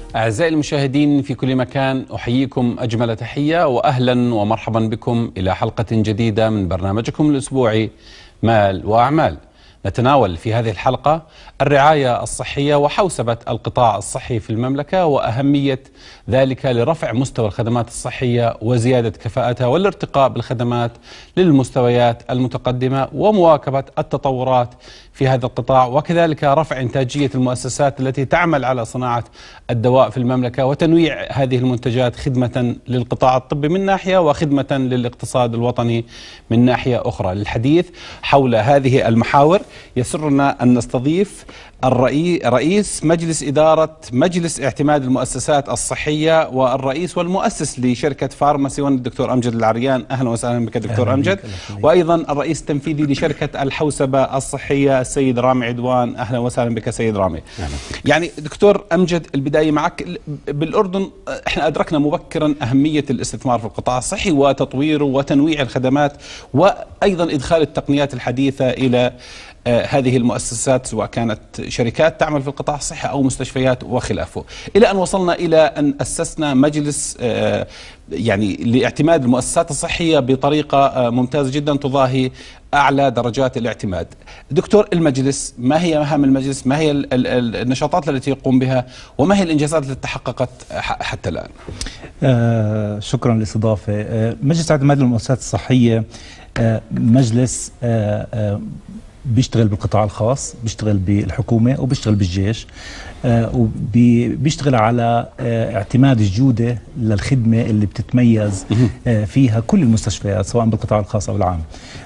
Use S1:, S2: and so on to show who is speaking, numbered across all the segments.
S1: أعزائي المشاهدين في كل مكان، أحييكم أجمل تحية وأهلا ومرحبا بكم إلى حلقة جديدة من برنامجكم الأسبوعي مال وأعمال. نتناول في هذه الحلقة الرعاية الصحية وحوسبة القطاع الصحي في المملكة وأهمية ذلك لرفع مستوى الخدمات الصحية وزيادة كفاءتها والارتقاء بالخدمات للمستويات المتقدمة ومواكبة التطورات في هذا القطاع، وكذلك رفع إنتاجية المؤسسات التي تعمل على صناعة الدواء في المملكة وتنويع هذه المنتجات خدمة للقطاع الطبي من ناحية وخدمة للاقتصاد الوطني من ناحية أخرى. للحديث حول هذه المحاور يسرنا أن نستضيف رئيس مجلس إدارة مجلس اعتماد المؤسسات الصحية والرئيس والمؤسس لشركة فارماسي ون الدكتور أمجد العريان. أهلا وسهلا بك دكتور أمجد. وأيضا الرئيس التنفيذي لشركة الحوسبة الصحية السيد رامي عدوان. أهلا وسهلا بك سيد رامي. يعني دكتور أمجد، البداية معك. بالأردن احنا أدركنا مبكرا أهمية الاستثمار في القطاع الصحي وتطويره وتنويع الخدمات وأيضا إدخال التقنيات الحديثة إلى هذه المؤسسات، سواء كانت شركات تعمل في القطاع الصحي أو مستشفيات وخلافه، إلى أن وصلنا إلى أن أسسنا مجلس يعني لاعتماد المؤسسات الصحية بطريقة ممتازة جدا تضاهي أعلى درجات الاعتماد. دكتور، المجلس ما هي مهام المجلس؟ ما هي النشاطات التي يقوم بها؟ وما هي الإنجازات التي تحققت حتى الآن؟
S2: شكرا للاستضافة. مجلس اعتماد المؤسسات الصحية مجلس بيشتغل بالقطاع الخاص، بيشتغل بالحكومة وبيشتغل بالجيش، وبيشتغل على اعتماد الجودة للخدمة اللي بتتميز فيها كل المستشفيات سواء بالقطاع الخاص أو العام.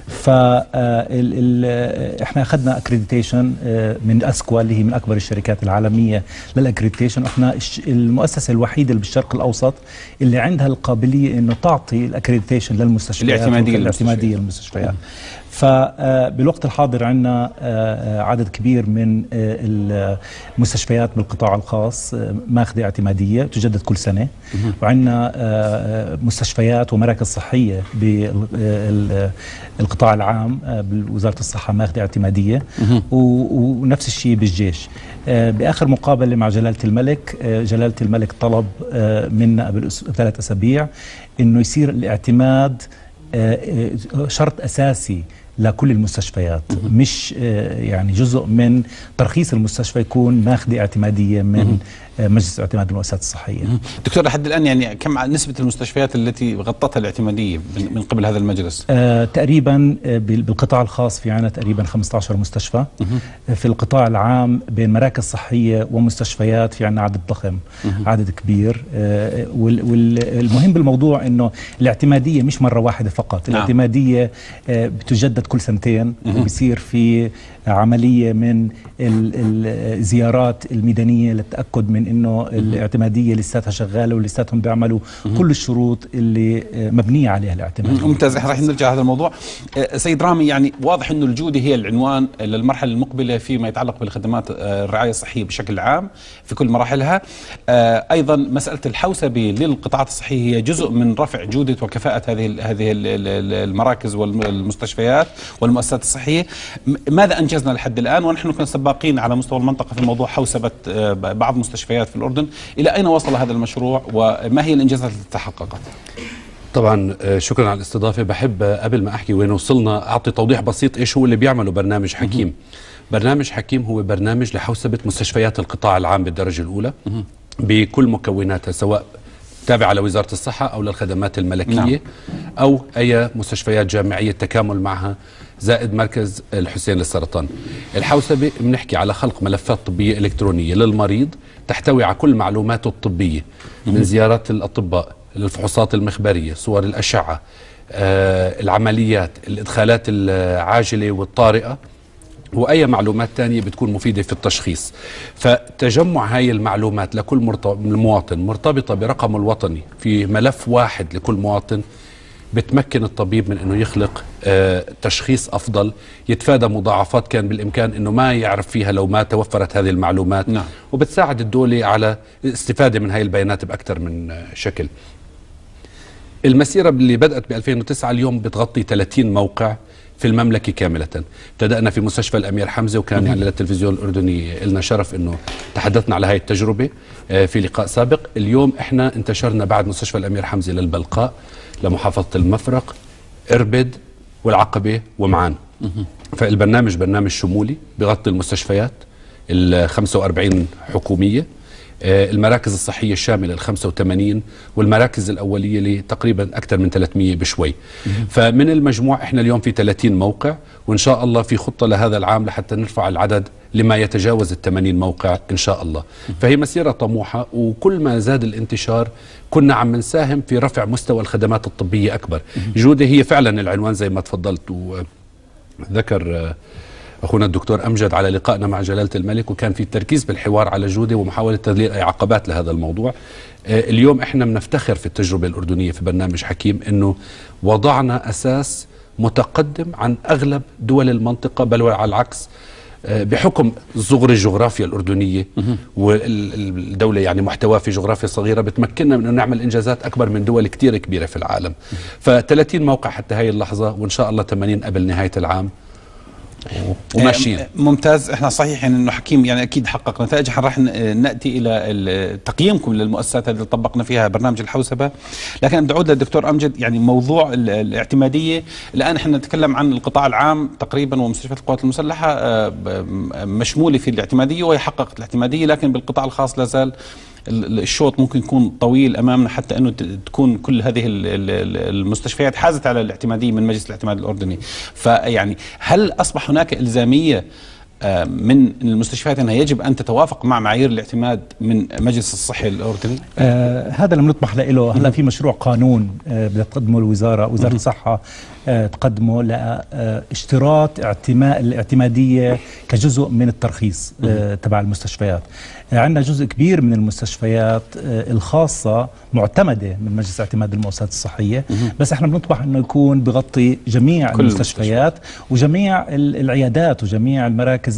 S2: احنا اخذنا اكريديتيشن من اسكوا اللي هي من اكبر الشركات العالمية للاكريديتيشن. احنا المؤسسة الوحيدة اللي بالشرق الاوسط اللي عندها القابلية انه تعطي الاكريديتيشن للمستشفيات الاعتمادية للمستشفيات. فبالوقت الحاضر عندنا عدد كبير من المستشفيات بالقطاع الخاص ماخذة اعتمادية تجدد كل سنة، وعندنا مستشفيات ومراكز صحية بالقطاع العام بوزارة الصحة ماخذة اعتمادية، ونفس الشيء بالجيش. بآخر مقابلة مع جلالة الملك، جلالة الملك طلب منا قبل 3 أسابيع إنه يصير الاعتماد شرط أساسي لكل المستشفيات، مش يعني جزء من ترخيص المستشفى يكون ماخذة اعتمادية من مجلس اعتماد المؤسسات الصحية.
S1: دكتور، لحد الآن يعني كم نسبة المستشفيات التي غطتها الاعتمادية من قبل هذا المجلس؟
S2: تقريبا بالقطاع الخاص في عنا تقريبا 15 مستشفى. في القطاع العام بين مراكز صحية ومستشفيات في عنا عدد ضخم، عدد كبير. والمهم بالموضوع انه الاعتمادية مش مرة واحدة فقط. الاعتمادية بتجدد كل سنتين، وبصير في عملية من الزيارات الميدانية للتأكد من انه الاعتمادية لساتها شغالة ولساتهم بيعملوا كل الشروط اللي مبنية عليها الاعتماد.
S1: ممتاز، راح نرجع هذا الموضوع. سيد رامي، يعني واضح انه الجودة هي العنوان للمرحلة المقبلة فيما يتعلق بالخدمات الرعاية الصحية بشكل عام في كل مراحلها. ايضا مسألة الحوسبة للقطاعات الصحية هي جزء من رفع جودة وكفاءة هذه المراكز والمستشفيات والمؤسسات الصحية. ماذا أنجزنا لحد الآن؟ ونحن كنا سباقين على مستوى المنطقة في موضوع حوسبة بعض مستشفيات في الأردن. إلى أين وصل هذا المشروع وما هي الإنجازات التي تحققت؟
S3: طبعا شكرا على الاستضافة. بحب قبل ما أحكي وين وصلنا أعطي توضيح بسيط إيش هو اللي بيعمله برنامج حكيم. برنامج حكيم هو برنامج لحوسبة مستشفيات القطاع العام بالدرجة الأولى بكل مكوناتها، سواء تابعة لوزارة الصحة أو للخدمات الملكية أو أي مستشفيات جامعية تكامل معها، زائد مركز الحسين للسرطان. الحوسبة بنحكي على خلق ملفات طبية إلكترونية للمريض تحتوي على كل معلوماته الطبية، من زيارات الأطباء، الفحوصات المخبرية، صور الأشعة، العمليات، الإدخالات العاجلة والطارئة، وأي معلومات تانية بتكون مفيدة في التشخيص. فتجمع هاي المعلومات لكل مواطن مرتبطة برقمه الوطني في ملف واحد لكل مواطن بتمكن الطبيب من أنه يخلق تشخيص أفضل، يتفادى مضاعفات كان بالإمكان أنه ما يعرف فيها لو ما توفرت هذه المعلومات. وبتساعد الدولة على الاستفادة من هاي البيانات بأكثر من شكل. المسيرة اللي بدأت ب 2009 اليوم بتغطي 30 موقع في المملكة كاملة. ابتدأنا في مستشفى الأمير حمزة، وكان يعني للتلفزيون الأردني لنا شرف أنه تحدثنا على هاي التجربة في لقاء سابق. اليوم احنا انتشرنا بعد مستشفى الأمير حمزة للبلقاء، لمحافظة المفرق، إربد والعقبة ومعان. فالبرنامج برنامج شمولي بغطي المستشفيات ال 45 حكومية، المراكز الصحية الشاملة ال 85، والمراكز الأولية لتقريبا أكثر من 300 بشوي. فمن المجموع احنا اليوم في 30 موقع، وإن شاء الله في خطة لهذا العام لحتى نرفع العدد لما يتجاوز ال 80 موقع إن شاء الله. فهي مسيرة طموحة، وكل ما زاد الانتشار كنا عم نساهم في رفع مستوى الخدمات الطبية أكبر. جودة هي فعلا العنوان زي ما تفضلت وذكر أخونا الدكتور أمجد على لقائنا مع جلالة الملك، وكان في التركيز بالحوار على جودة ومحاولة تذليل أي عقبات لهذا الموضوع. اليوم إحنا بنفتخر في التجربة الأردنية في برنامج حكيم أنه وضعنا أساس متقدم عن أغلب دول المنطقة، بل وعلى العكس بحكم صغر الجغرافيا الأردنية والدولة يعني محتوى في جغرافيا صغيرة بتمكننا من أن نعمل إنجازات أكبر من دول كتير كبيرة في العالم. ف30 موقع حتى هاي اللحظة، وإن شاء الله 80 قبل نهاية العام وماشيين.
S1: ممتاز. احنا صحيح انه حكيم يعني اكيد حقق نتائج. راح ناتي الى تقييمكم للمؤسسات اللي طبقنا فيها برنامج الحوسبه، لكن بدي اعود للدكتور امجد. يعني موضوع الاعتماديه الان احنا نتكلم عن القطاع العام تقريبا، ومستشفيات القوات المسلحه مشموله في الاعتماديه وهي حققت الاعتماديه، لكن بالقطاع الخاص لا زال الشوط ممكن يكون طويل امامنا حتى انه تكون كل هذه المستشفيات حازت على الاعتماديه من مجلس الاعتماد الاردني. فيعني هل اصبح هناك الزاميه من المستشفيات انها يجب ان تتوافق مع معايير الاعتماد من مجلس الصحي الاردني؟
S2: هذا اللي بنطمح له. هلا في مشروع قانون بدها تقدمه وزاره الصحه، تقدمه لاشتراط الاعتماديه كجزء من الترخيص تبع المستشفيات. عندنا جزء كبير من المستشفيات الخاصه معتمده من مجلس اعتماد المؤسسات الصحيه، بس احنا بنطمح انه يكون بغطي جميع المستشفيات وجميع العيادات وجميع المراكز.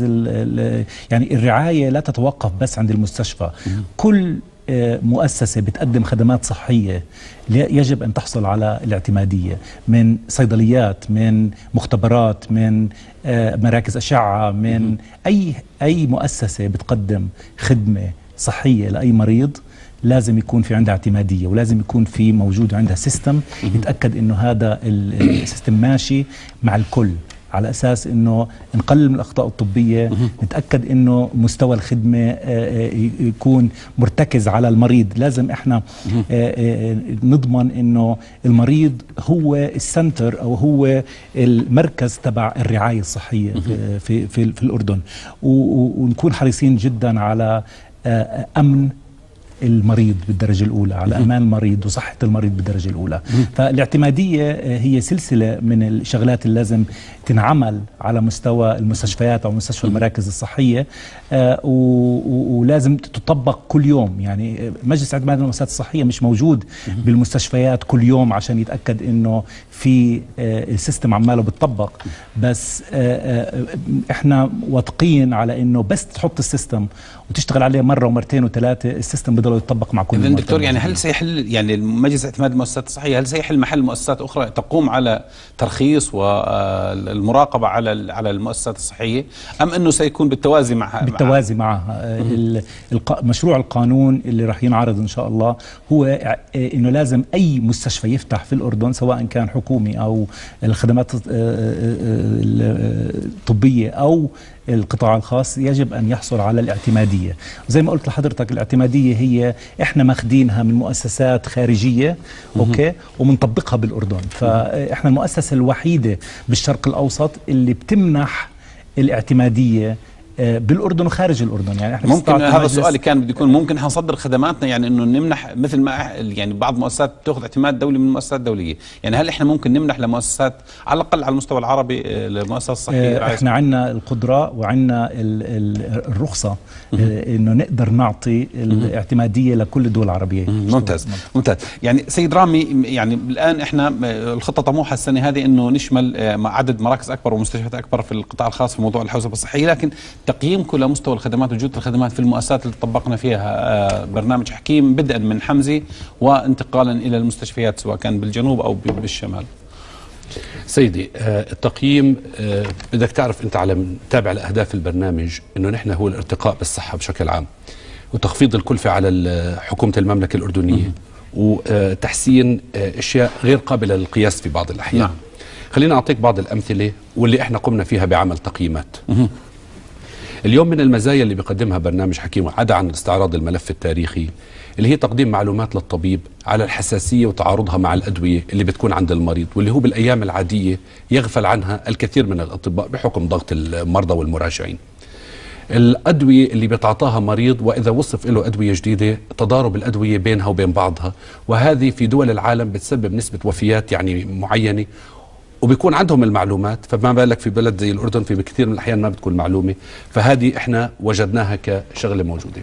S2: يعني الرعايه لا تتوقف بس عند المستشفى. كل مؤسسة بتقدم خدمات صحية يجب أن تحصل على الاعتمادية، من صيدليات، من مختبرات، من مراكز أشعة، من أي مؤسسة بتقدم خدمة صحية لأي مريض لازم يكون في عندها اعتمادية، ولازم يكون في موجود عندها سيستم يتأكد أنه هذا السيستم ماشي مع الكل، على أساس أنه نقلل من الأخطاء الطبية، نتأكد أنه مستوى الخدمة يكون مرتكز على المريض. لازم إحنا نضمن أنه المريض هو السنتر أو هو المركز تبع الرعاية الصحية في الأردن، ونكون حريصين جدا على أمن المريض بالدرجة الأولى، على أمان المريض وصحة المريض بالدرجة الأولى. فالاعتمادية هي سلسلة من الشغلات اللي لازم تنعمل على مستوى المستشفيات أو مستشفى المراكز الصحية، ولازم تطبق كل يوم. يعني مجلس اعتماد المؤسسات الصحية مش موجود بالمستشفيات كل يوم عشان يتأكد إنه في السيستم عماله بتطبق، بس إحنا واثقين على إنه بس تحط السيستم وتشتغل عليه مرة ومرتين وثلاثة، السيستم بضل يتطبق مع كل.
S1: إذن دكتور، يعني هل سيحل يعني مجلس اعتماد المؤسسات الصحية هل سيحل محل مؤسسات أخرى تقوم على ترخيص والمراقبة على المؤسسات الصحية، أم أنه سيكون بالتوازي
S2: معها؟ مشروع القانون اللي راح ينعرض إن شاء الله هو إنه لازم أي مستشفى يفتح في الأردن سواء كان حكومي أو الخدمات الطبية أو القطاع الخاص يجب أن يحصل على الاعتمادية. وزي ما قلت لحضرتك الاعتمادية هي إحنا ماخذينها من مؤسسات خارجية أوكي ومنطبقها بالأردن. فإحنا المؤسسة الوحيدة بالشرق الأوسط اللي بتمنح الاعتمادية بالأردن وخارج الأردن. يعني احنا
S1: ممكن هذا السؤال كان بده يكون ممكن حنصدر خدماتنا، يعني انه نمنح مثل ما يعني بعض المؤسسات تاخذ اعتماد دولي من مؤسسات دوليه، يعني هل احنا ممكن نمنح لمؤسسات على الاقل على المستوى العربي لمؤسسات الصحيه؟
S2: احنا عندنا القدره وعندنا الرخصه انه نقدر نعطي الاعتماديه لكل الدول العربيه.
S1: ممتاز. يعني سيد رامي، يعني الان احنا الخطه طموحه السنه هذه انه نشمل عدد مراكز اكبر ومستشفيات اكبر في القطاع الخاص في موضوع الحوسبه الصحيه، لكن تقييمكم لمستوى الخدمات وجودة الخدمات في المؤسسات اللي طبقنا فيها برنامج حكيم بدءا من حمزة وانتقالا إلى المستشفيات سواء كان بالجنوب أو بالشمال؟
S3: سيدي التقييم بدك تعرف انت على متابع لاهداف البرنامج انه نحن هو الارتقاء بالصحه بشكل عام وتخفيض الكلفه على حكومه المملكه الاردنيه وتحسين اشياء غير قابله للقياس في بعض الاحيان. نعم. خلينا اعطيك بعض الامثله واللي احنا قمنا فيها بعمل تقييمات. اليوم من المزايا اللي بيقدمها برنامج حكيم عدا عن استعراض الملف التاريخي اللي هي تقديم معلومات للطبيب على الحساسية وتعارضها مع الأدوية اللي بتكون عند المريض واللي هو بالأيام العادية يغفل عنها الكثير من الأطباء بحكم ضغط المرضى والمراجعين. الأدوية اللي بيتعاطاها مريض وإذا وصف له أدوية جديدة تضارب الأدوية بينها وبين بعضها، وهذه في دول العالم بتسبب نسبة وفيات يعني معينة وبيكون عندهم المعلومات، فما بالك في بلد زي الأردن في كثير من الأحيان ما بتكون معلومة، فهذه احنا وجدناها كشغلة موجودة.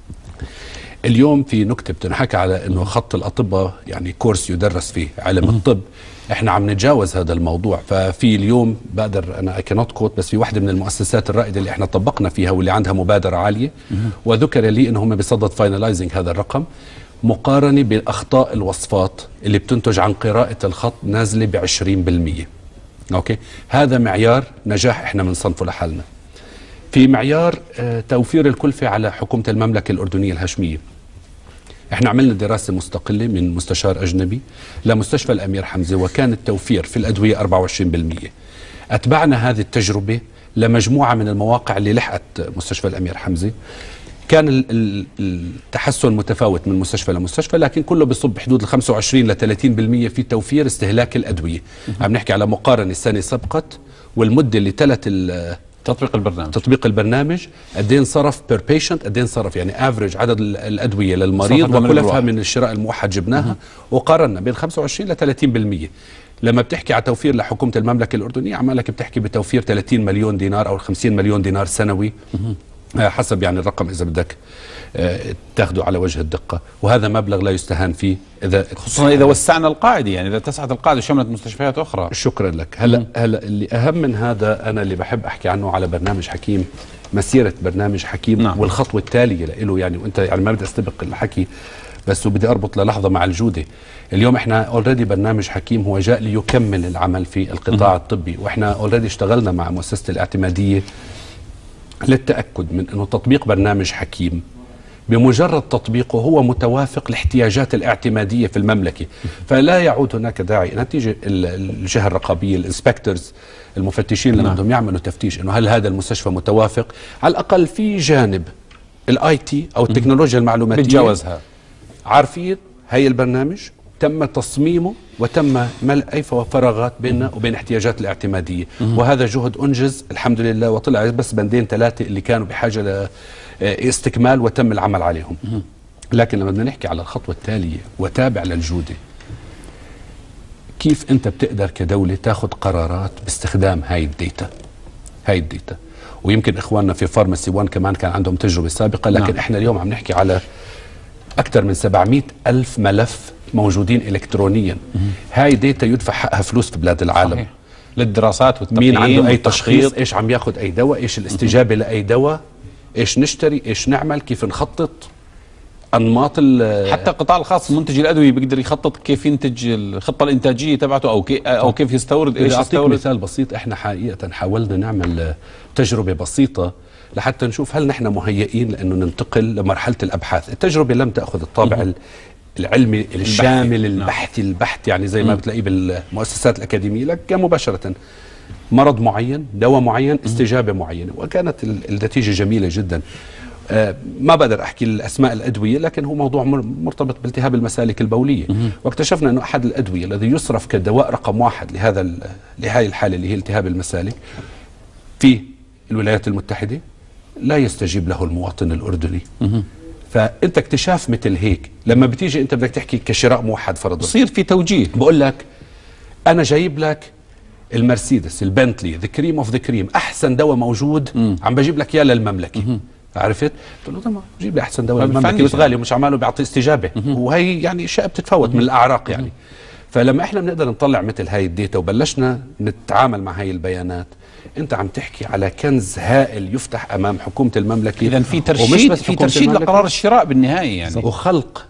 S3: اليوم في نكتة بتنحكى على انه خط الاطباء يعني كورس يدرس فيه علم الطب، احنا عم نتجاوز هذا الموضوع. ففي اليوم بقدر انا كنوت كوت بس في واحدة من المؤسسات الرائدة اللي احنا طبقنا فيها واللي عندها مبادرة عالية وذكر لي انهم بصدد فاينلايزنج هذا الرقم، مقارنة باخطاء الوصفات اللي بتنتج عن قراءة الخط نازلة ب20%. اوكي، هذا معيار نجاح احنا بنصنفه لحالنا. في معيار توفير الكلفة على حكومة المملكة الأردنية الهاشمية، احنا عملنا دراسة مستقلة من مستشار أجنبي لمستشفى الأمير حمزة وكان التوفير في الأدوية 24%. أتبعنا هذه التجربة لمجموعة من المواقع اللي لحقت مستشفى الأمير حمزة، كان التحسن متفاوت من مستشفى لمستشفى لكن كله بيصب بحدود 25 ل 30% في توفير استهلاك الأدوية. عم نحكي على مقارنة السنة سبقت والمدة اللي تلت تطبيق البرنامج قد ايه انصرف بير بيشنت، قد ايه انصرف يعني افريج عدد الادويه للمريض وكلفها من الشراء الموحد جبناها وقارنا بين 25 ل 30%. لما بتحكي على توفير لحكومه المملكه الاردنيه عمالك بتحكي بتوفير 30 مليون دينار او 50 مليون دينار سنوي حسب يعني الرقم اذا بدك تاخذه على وجه الدقه، وهذا مبلغ لا يستهان فيه
S1: خصوصا اذا وسعنا القاعده، يعني اذا اتسعت القاعده وشملت مستشفيات اخرى.
S3: شكرا لك. هلا اللي اهم من هذا انا اللي بحب احكي عنه على برنامج حكيم، مسيره برنامج حكيم. نعم. والخطوه التاليه له يعني، وانت يعني ما بدي استبق الحكي بس وبدي اربط للحظه مع الجوده. اليوم احنا اوريدي برنامج حكيم هو جاء ليكمل العمل في القطاع الطبي، واحنا اوريدي اشتغلنا مع مؤسسه الاعتماديه للتاكد من انه تطبيق برنامج حكيم بمجرد تطبيقه هو متوافق لاحتياجات الاعتمادية في المملكة، فلا يعود هناك داعي نتيجة الجهة الرقابية الانسبكتورز المفتشين اللي بدهم يعملوا تفتيش انه هل هذا المستشفى متوافق، على الاقل في جانب الاي تي او التكنولوجيا المعلوماتية
S1: بتجاوزها،
S3: عارفين هي البرنامج تم تصميمه وتم ملء اي فراغات بيننا وبين احتياجات الاعتمادية، وهذا جهد انجز الحمد لله وطلع بس بندين 3 اللي كانوا بحاجة استكمال وتم العمل عليهم. لكن لما بدنا نحكي على الخطوة التالية وتابع للجودة، كيف انت بتقدر كدولة تاخذ قرارات باستخدام هاي الديتا. ويمكن اخواننا في فارماسي 1 كمان كان عندهم تجربة سابقة، لكن نعم. احنا اليوم عم نحكي على اكثر من 700 ألف ملف موجودين الكترونيا. هاي ديتا يدفع حقها فلوس في بلاد العالم. صحيح.
S1: للدراسات والتقييم،
S3: مين عنده اي تشخيص، ايش عم ياخذ اي دواء، ايش الاستجابة لاي دواء، ايش نشتري، ايش نعمل، كيف نخطط، انماط
S1: حتى القطاع الخاص منتج الادويه بيقدر يخطط كيف ينتج الخطه الانتاجيه تبعته او كيف يستورد، ايش يستورد.
S3: مثال بسيط، احنا حقيقه حاولنا نعمل تجربه بسيطه لحتى نشوف هل نحن مهيئين لانه ننتقل لمرحله الابحاث. التجربه لم تاخذ الطابع العلمي الشامل البحث يعني زي ما بتلاقيه بالمؤسسات الاكاديميه، لكن مباشره مرض معين، دواء معين، استجابة معينة، وكانت النتيجة جميلة جدا. ما بقدر أحكي الأسماء الأدوية لكن هو موضوع مرتبط بالتهاب المسالك البولية، واكتشفنا أنه أحد الأدوية الذي يصرف كدواء رقم 1 لهذه الحالة اللي هي التهاب المسالك في الولايات المتحدة لا يستجيب له المواطن الأردني. فأنت اكتشاف مثل هيك لما بتيجي أنت بدك تحكي كشراء موحد فرضا،
S1: بصير في توجيه،
S3: بقول لك أنا جايب لك المرسيدس، البنتلي، ذا كريم اوف ذا كريم، احسن دواء موجود عم بجيب لك اياه للمملكه. عرفت؟ قلت له طبعا جيب لي احسن دواء للمملكه بس غالي ومش عماله بيعطي استجابه، وهي يعني اشياء بتتفاوت من الاعراق يعني. فلما احنا بنقدر نطلع مثل هاي الديتا وبلشنا نتعامل مع هاي البيانات، انت عم تحكي على كنز هائل يفتح امام حكومه المملكه.
S1: اذا في ترشيد لقرار الشراء بالنهايه يعني،
S3: وخلق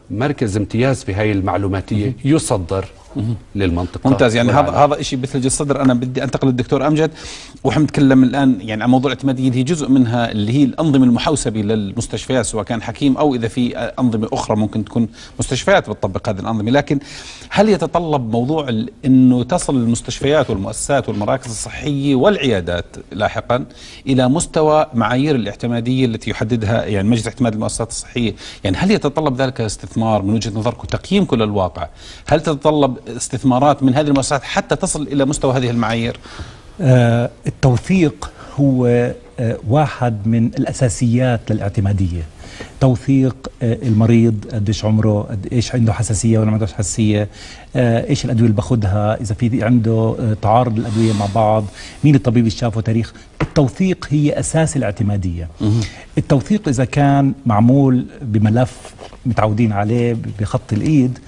S3: مركز امتياز في هاي المعلوماتيه يصدر للمنطقه.
S1: ممتاز. يعني هذا شيء بثلج الصدر. انا بدي انتقل للدكتور امجد، وحنتكلم الان يعني عن موضوع الاعتماديه اللي هي جزء منها اللي هي الانظمه المحوسبه للمستشفيات سواء كان حكيم او اذا في انظمه اخرى ممكن تكون مستشفيات بتطبق هذه الانظمه، لكن هل يتطلب موضوع انه تصل المستشفيات والمؤسسات والمراكز الصحيه والعيادات لاحقا الى مستوى معايير الاعتماديه التي يحددها يعني مجلس اعتماد المؤسسات الصحيه؟ يعني هل يتطلب ذلك استثمار من وجهه نظركم تقييمكم للواقع؟ هل تتطلب استثمارات من هذه المؤسسات حتى تصل إلى مستوى هذه المعايير؟
S2: التوثيق هو واحد من الأساسيات للاعتمادية. توثيق المريض، قديش عمره، ايش عنده حساسية ولا ما عندوش حساسية، ايش الأدوية اللي باخذها، إذا في عنده تعارض الأدوية مع بعض، مين الطبيب اللي شافه، تاريخ. التوثيق هي أساس الاعتمادية. التوثيق إذا كان معمول بملف متعودين عليه بخط الإيد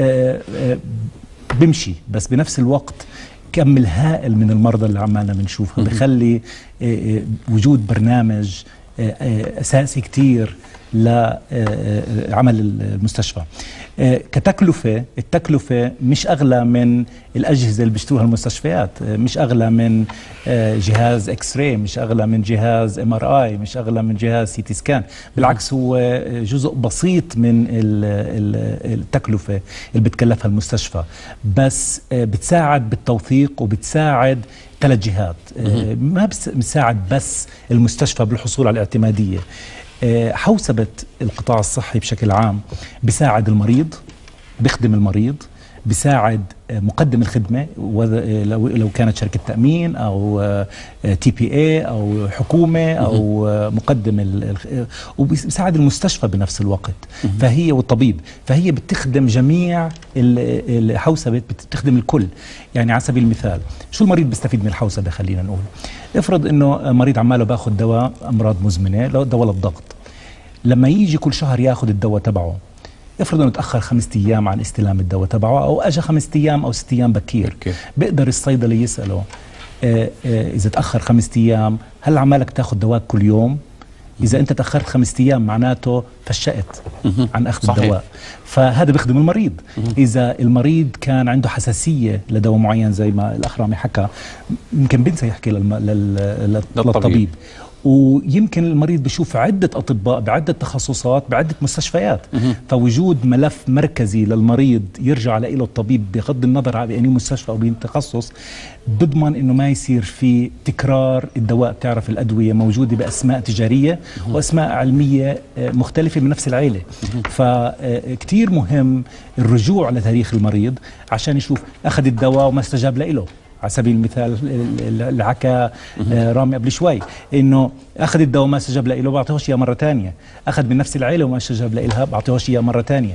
S2: بمشي، بس بنفس الوقت كم الهائل من المرضى اللي عمالنا بنشوفها بخلي وجود برنامج أساسي كتير لعمل المستشفى. كتكلفة، التكلفة مش أغلى من الأجهزة اللي بيشتروها المستشفيات، مش أغلى من جهاز اكس راي، مش أغلى من جهاز MRI، مش أغلى من جهاز سي سكان. بالعكس هو جزء بسيط من التكلفة اللي بتكلفها المستشفى، بس بتساعد بالتوثيق وبتساعد 3 جهات. ما بتساعد بس المستشفى بالحصول على الاعتمادية، حوسبة القطاع الصحي بشكل عام بيساعد المريض، بيخدم المريض، بيساعد مقدم الخدمة لو كانت شركة تأمين أو TPA أو حكومة أو مقدم وبيساعد المستشفى بنفس الوقت. فهي والطبيب، فهي بتخدم جميع الحوسبة، بتخدم الكل. يعني على سبيل المثال شو المريض بيستفيد من الحوسبة؟ خلينا نقول افرض انه مريض عماله باخذ دواء امراض مزمنه، دواء للضغط، لما يجي كل شهر ياخذ الدواء تبعه، افرض انه تاخر 5 ايام عن استلام الدواء تبعه او اجى 5 ايام او 6 ايام بكير، بيقدر الصيدلي يساله اذا تاخر 5 ايام هل عمالك تاخذ دواء كل يوم؟ إذا أنت تأخرت 5 أيام معناته فشأت عن أخذ الدواء. فهذا بيخدم المريض. إذا المريض كان عنده حساسية لدواء معين زي ما الأخ رامي حكى، يمكن بنسى يحكي للطبيب، ويمكن المريض بيشوف عدة أطباء بعدة تخصصات بعدة مستشفيات. فوجود ملف مركزي للمريض يرجع له الطبيب بغض النظر عن أي مستشفى أو بأي تخصص، بضمن إنه ما يصير في تكرار الدواء. بتعرف الأدوية موجودة بأسماء تجارية وأسماء علمية مختلفة من نفس العيلة. فكتير مهم الرجوع لتاريخ المريض عشان يشوف أخذ الدواء وما استجاب له. على سبيل المثال اللي حكى رامي قبل شوي، انه اخذ الدواء ما استجاب له بعطيهوش اياه مره ثانيه، اخذ من نفس العيله وما استجاب لها بعطيهوش اياه مره ثانيه.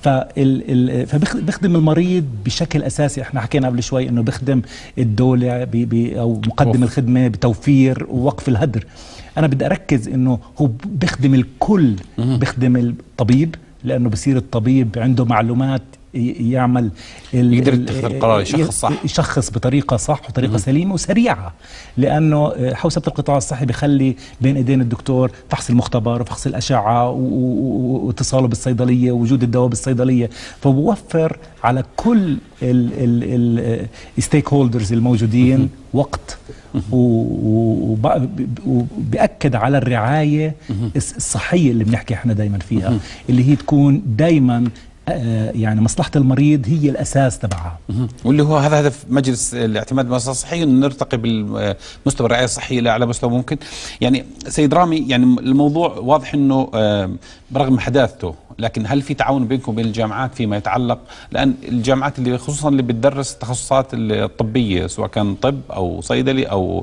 S2: فبيخدم المريض بشكل اساسي. احنا حكينا قبل شوي انه بيخدم الدوله او مقدم الخدمه بتوفير ووقف الهدر. انا بدي اركز انه هو بيخدم الكل، بيخدم الطبيب لانه بصير الطبيب عنده معلومات يعمل
S1: يقدر يتخذ القرار، يشخص صح،
S2: يشخص بطريقه صح وطريقه سليمه وسريعه، لانه حوسبه القطاع الصحي بيخلي بين ايدين الدكتور فحص المختبر وفحص الاشعه واتصاله بالصيدليه ووجود الدواء بالصيدليه. فبوفر على كل الستيك هولدرز الموجودين وقت، وبأكد على الرعايه الصحيه اللي بنحكي احنا دائما فيها، اللي هي تكون دائما يعني مصلحة المريض هي الأساس تبعها.
S1: واللي هو هذا هدف مجلس الاعتماد بالمؤسسات الصحية، أن نرتقي بالمستوى الرعاية الصحية لأعلى مستوى ممكن. يعني سيد رامي، يعني الموضوع واضح أنه برغم حداثته، لكن هل في تعاون بينكم وبين الجامعات فيما يتعلق؟ لأن الجامعات اللي خصوصا اللي بتدرس التخصصات الطبية سواء كان طب أو صيدلي أو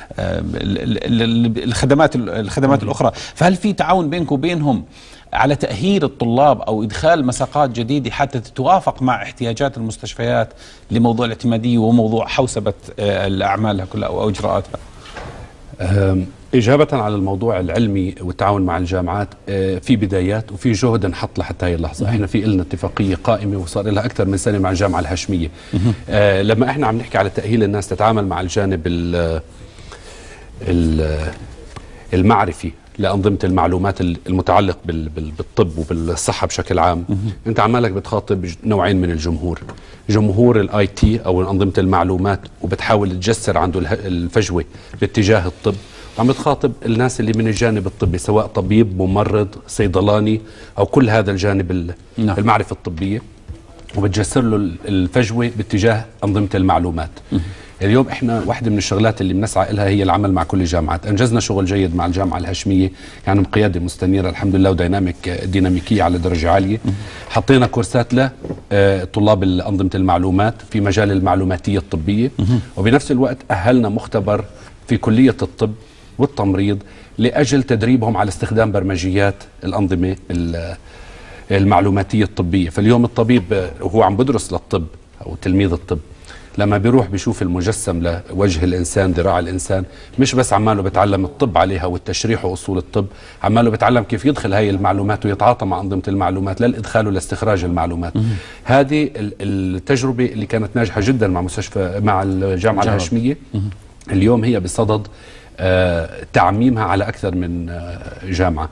S1: الخدمات الأخرى، فهل في تعاون بينكم وبينهم على تأهيل الطلاب أو إدخال مساقات جديدة حتى تتوافق مع احتياجات المستشفيات لموضوع الاعتمادية وموضوع حوسبة الأعمال كلها أو إجراءاتها؟
S3: إجابة على الموضوع العلمي والتعاون مع الجامعات، في بدايات وفي جهد نحط لحتى هي اللحظة. احنا في لنا اتفاقية قائمة وصار لها أكثر من سنة مع الجامعة الهاشمية. لما احنا عم نحكي على تأهيل الناس تتعامل مع الجانب المعرفي لأنظمة المعلومات المتعلق بالطب وبالصحة بشكل عام. أنت عمالك بتخاطب نوعين من الجمهور، جمهور الاي تي أو أنظمة المعلومات، وبتحاول تجسر عنده الفجوة باتجاه الطب، وعم بتخاطب الناس اللي من الجانب الطبي، سواء طبيب، ممرض، صيدلاني، أو كل هذا الجانب المعرفة الطبية، وبتجسر له الفجوة باتجاه أنظمة المعلومات. اليوم احنا واحدة من الشغلات اللي بنسعى لها هي العمل مع كل الجامعات. انجزنا شغل جيد مع الجامعة الهاشمية، يعني بقيادة مستنيرة الحمد لله، ديناميكية على درجة عالية. حطينا كورسات لطلاب أنظمة المعلومات في مجال المعلوماتية الطبية، وبنفس الوقت أهلنا مختبر في كلية الطب والتمريض لأجل تدريبهم على استخدام برمجيات الأنظمة المعلوماتية الطبية. فاليوم الطبيب وهو عم بدرس للطب أو تلميذ الطب، لما بيروح بيشوف المجسم لوجه الإنسان، ذراع الإنسان، مش بس عماله بتعلم الطب عليها والتشريح وأصول الطب، عماله بتعلم كيف يدخل هاي المعلومات ويتعاطى مع أنظمة المعلومات للإدخال ولاستخراج المعلومات. هذه التجربة اللي كانت ناجحة جدا مع الجامعة الهاشمية، اليوم هي بصدد تعميمها على أكثر من جامعة.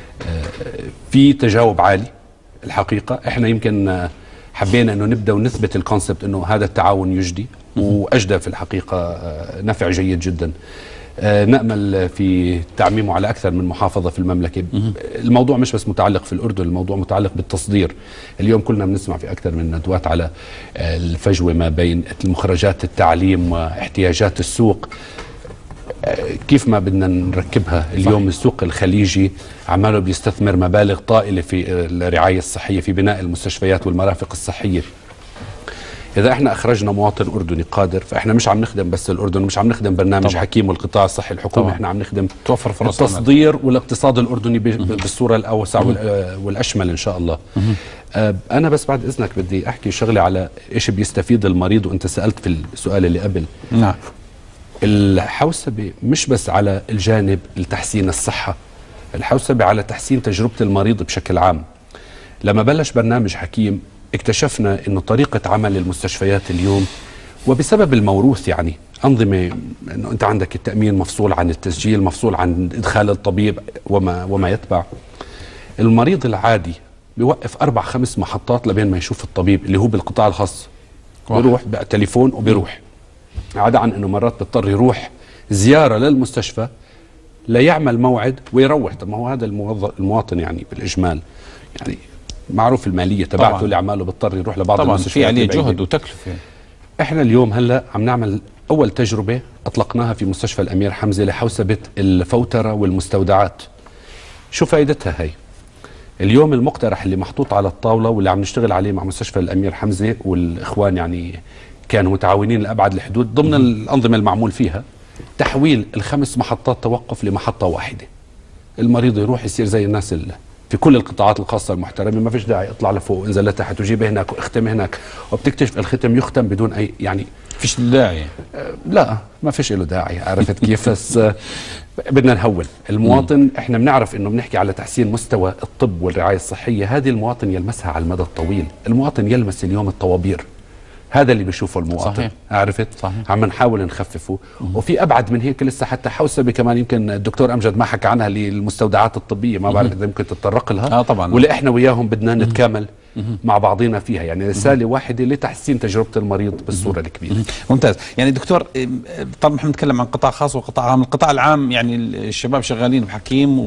S3: في تجاوب عالي الحقيقة. احنا يمكن حبينا انه نبدا ونثبت الكونسبت انه هذا التعاون يجدي، واجدى في الحقيقه نفع جيد جدا. نامل في تعميمه على اكثر من محافظه في المملكه. الموضوع مش بس متعلق في الاردن، الموضوع متعلق بالتصدير. اليوم كلنا بنسمع في اكثر من ندوات على الفجوه ما بين مخرجات التعليم واحتياجات السوق، كيف ما بدنا نركبها. اليوم السوق الخليجي عماله بيستثمر مبالغ طائلة في الرعاية الصحية، في بناء المستشفيات والمرافق الصحية. إذا احنا أخرجنا مواطن أردني قادر، فاحنا مش عم نخدم بس الأردن، مش عم نخدم برنامج حكيم والقطاع الصحي الحكومي، احنا عم نخدم
S1: توفر فرص
S3: التصدير والاقتصاد الأردني بالصورة الأوسع والأشمل إن شاء الله. أنا بس بعد إذنك بدي أحكي شغلة على إيش بيستفيد المريض، وأنت سألت في السؤال اللي قبل.
S1: نعم.
S3: الحوسبة مش بس على الجانب لتحسين الصحة، الحوسبة على تحسين تجربة المريض بشكل عام. لما بلش برنامج حكيم اكتشفنا انه طريقة عمل المستشفيات اليوم، وبسبب الموروث، يعني أنظمة انه انت عندك التأمين مفصول عن التسجيل، مفصول عن ادخال الطبيب وما يتبع. المريض العادي بيوقف 4-5 محطات لبين ما يشوف الطبيب اللي هو بالقطاع الخاص. بيروح بقى تليفون وبيروح، عدا عن انه مرات بيضطر يروح زيارة للمستشفى ليعمل موعد ويروح. طب ما هو هذا المواطن يعني بالإجمال يعني معروف المالية تبعته اللي عماله بيضطر يروح لبعض المستشفيات،
S1: في عليه جهد وتكلفة.
S3: احنا اليوم هلا عم نعمل أول تجربة أطلقناها في مستشفى الأمير حمزة لحوسبة الفوترة والمستودعات. شو فائدتها هي؟ اليوم المقترح اللي محطوط على الطاولة واللي عم نشتغل عليه مع مستشفى الأمير حمزة والإخوان، يعني كانوا متعاونين لأبعد الحدود ضمن الأنظمة المعمول فيها، تحويل ال5 محطات توقف لمحطة واحدة. المريض يروح يصير زي الناس اللي في كل القطاعات الخاصة المحترمة، ما فيش داعي اطلع لفوق انزل لتحت وجيب هناك واختم هناك، وبتكتشف الختم يختم بدون أي يعني
S1: فيش داعي.
S3: لا ما فيش له داعي، عرفت كيف؟ بس بدنا نهول المواطن. احنا بنعرف انه بنحكي على تحسين مستوى الطب والرعاية الصحية، هذه المواطن يلمسها على المدى الطويل. المواطن يلمس اليوم الطوابير، هذا اللي بيشوفه المواطن.
S1: صحيح.
S3: عرفت؟
S1: صحيح.
S3: عم نحاول نخففه. وفي ابعد من هيك لسه، حتى حوسبة كمان يمكن الدكتور امجد ما حكى عنها، للمستودعات الطبيه، ما بعرف اذا ممكن تتطرق لها.
S1: طبعا.
S3: واللي احنا وياهم بدنا نتكامل مع بعضينا فيها، يعني رساله واحده لتحسين تجربه المريض بالصوره الكبيره.
S1: ممتاز. يعني دكتور، طبعا نحن نتكلم عن قطاع خاص وقطاع عام. القطاع العام يعني الشباب شغالين بحكيم،